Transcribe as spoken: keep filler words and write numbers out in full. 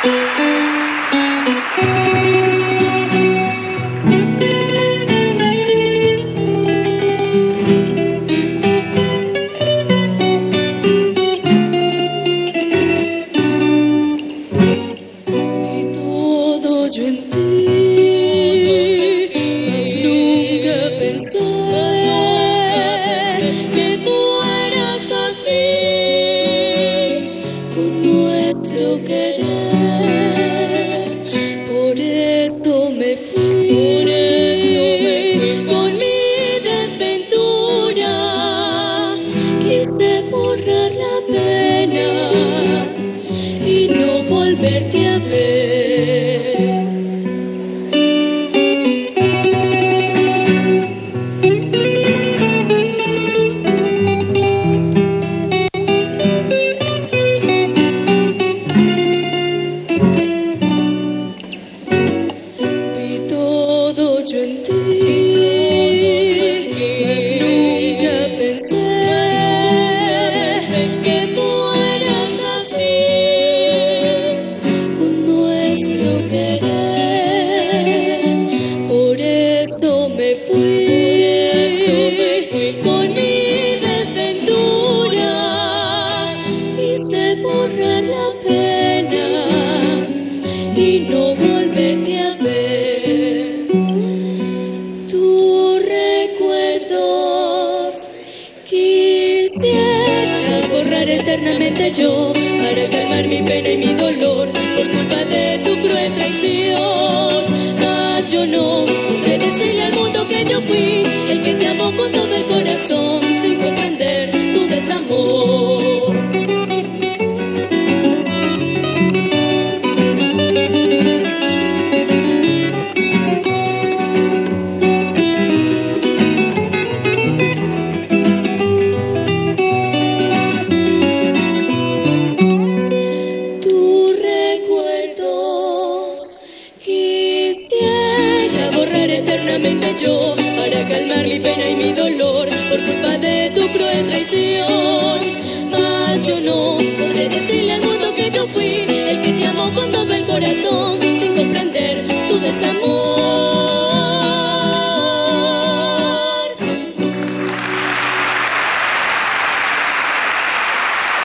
eternamente yo, para calmar mi pena y mi dolor, por culpa de tu cruel traición. Ah, yo no podré decirle al mundo que yo fui el que te amó con todo el corazón, sin comprender tu desamor. Eternamente yo